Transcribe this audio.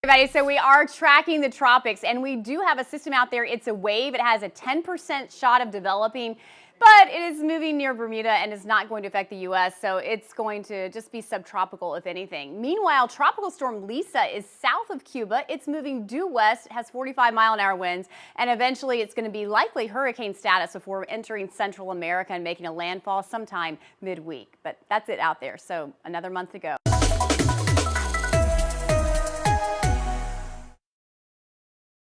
Everybody, so we are tracking the tropics, and we do have a system out there. It's a wave. It has a 10% shot of developing, but it is moving near Bermuda and is not going to affect the U.S., so it's going to just be subtropical, if anything. Meanwhile, Tropical Storm Lisa is south of Cuba. It's moving due west, has 45-mile-an-hour winds, and eventually it's going to be likely hurricane status before entering Central America and making a landfall sometime midweek. But that's it out there, so another month to go.